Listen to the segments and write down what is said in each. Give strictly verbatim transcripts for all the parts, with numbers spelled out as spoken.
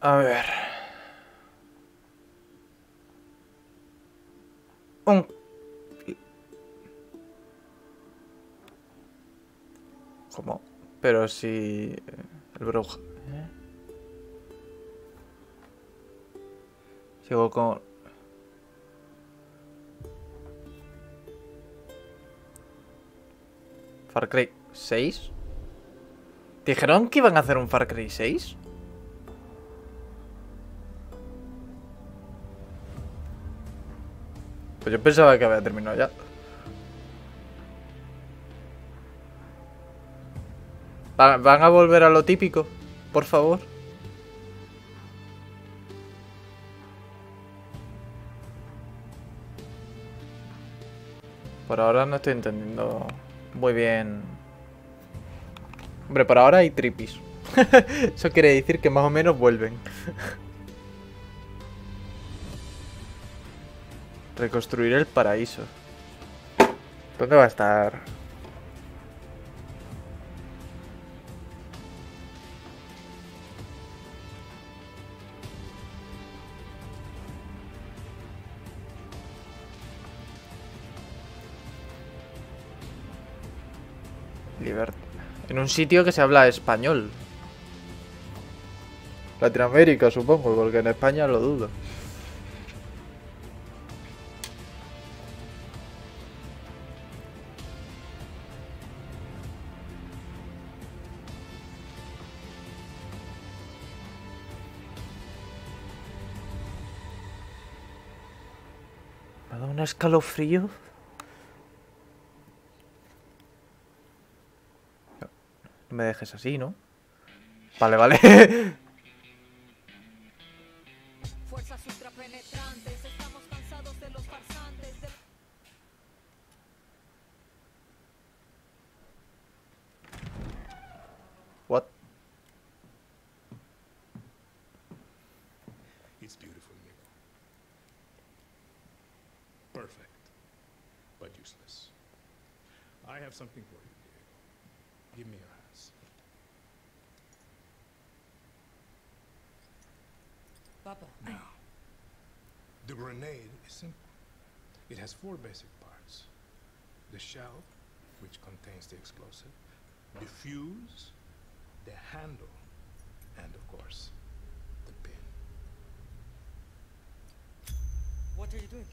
A ver. Un... ¿Cómo? Pero si... El brujo... ¿eh? Sigo con... Far Cry seis. ¿Dijeron que iban a hacer un Far Cry seis? Pues yo pensaba que había terminado ya. Va- ¿Van a volver a lo típico? Por favor. Por ahora no estoy entendiendo muy bien. Hombre, por ahora hay tripis. Eso quiere decir que más o menos vuelven. Reconstruir el paraíso. ¿Dónde va a estar? Libertad. En un sitio que se habla español. Latinoamérica, supongo, porque en España lo dudo. Me ha dado un escalofrío. No me dejes así, ¿no? Vale, vale. Fuerzas ultrapenetrantes, estamos cansados de los farsantes. De... What? It's beautiful, Nico. Perfect, but useless. I have something for you, Diego. Give me your hands. Papa, Now, the grenade is simple. It has four basic parts. The shell, which contains the explosive, the fuse, the handle, and of course, the pin. what are you doing?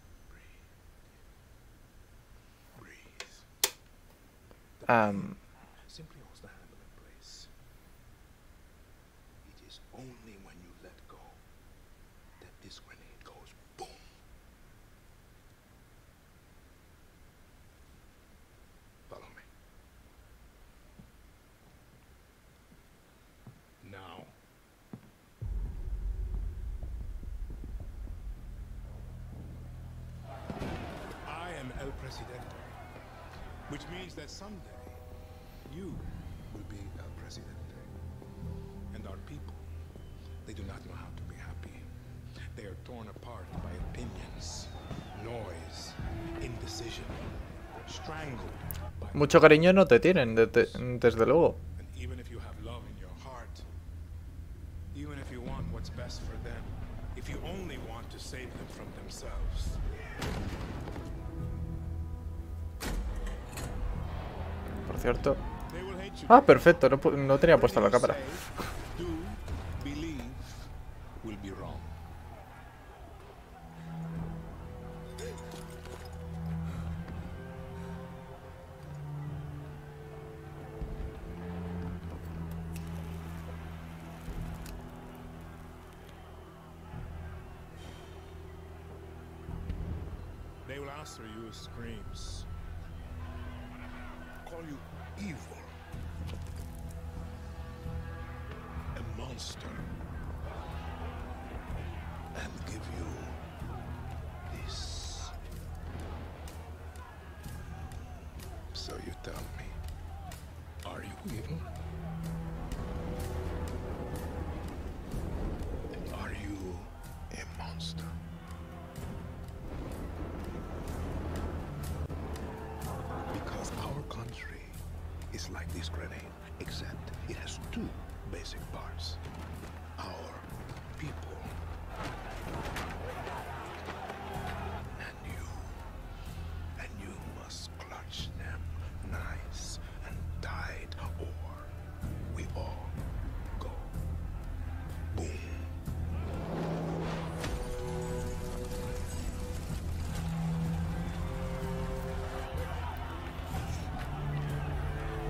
Breathe. The Um, pin simply holds the handle in place. It is only when you let go that this grenade goes boom. Follow me. Now. I am El Presidente, which means that someday you will be El Presidente. And our people, they do not know how to be happy. They are torn apart by opinions, noise, indecision, strangled by... mucho cariño no te tienen, de- de- desde luego. And even if you have love in your heart, even if you want what's best for them, if you only want to save them from themselves, Por cierto. they will hate you. Ah, perfecto, no, pu- no tenía puesta la cámara. Do, believe, will be wrong. They will answer you with screams. Call you evil. A monster. And give you this. So you tell me, are you evil? Are you a monster? Because our country is like this grenade, except it has two basic parts. Our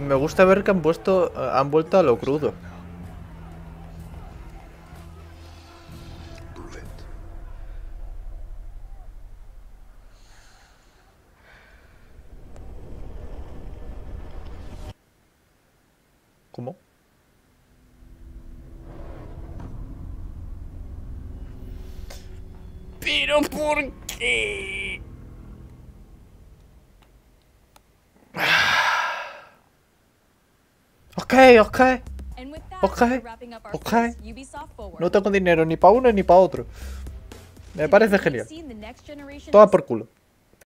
Me gusta ver que han puesto, han vuelto a lo crudo. Prove it. ¿Cómo? ¿Pero por qué? Ok, ok. And with that, Okay, we're wrapping up our okay. first Ubisoft Forward. No tengo dinero ni para uno ni para otro. Me parece We've genial. seen the next generation Toda por culo.